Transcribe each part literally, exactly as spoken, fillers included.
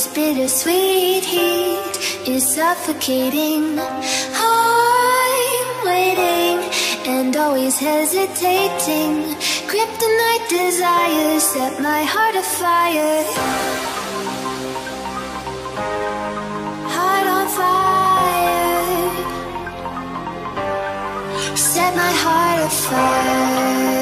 This bittersweet heat is suffocating. I'm waiting and always hesitating. Kryptonite desires set my heart afire. Heart on fire. Set my heart afire.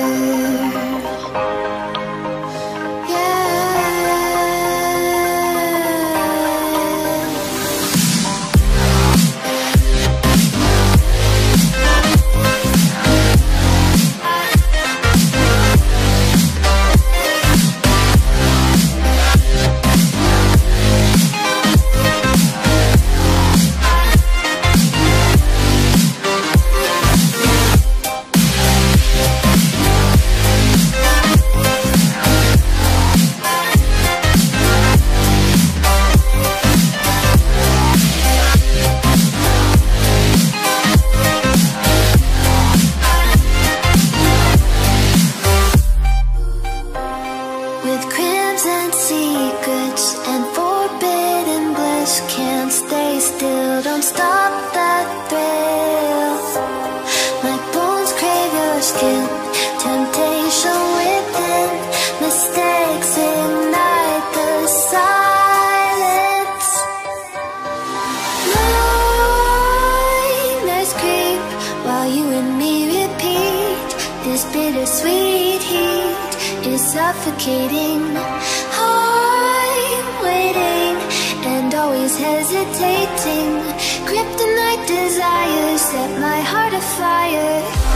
Bittersweet heat is suffocating. I'm waiting and always hesitating. Kryptonite desires set my heart afire.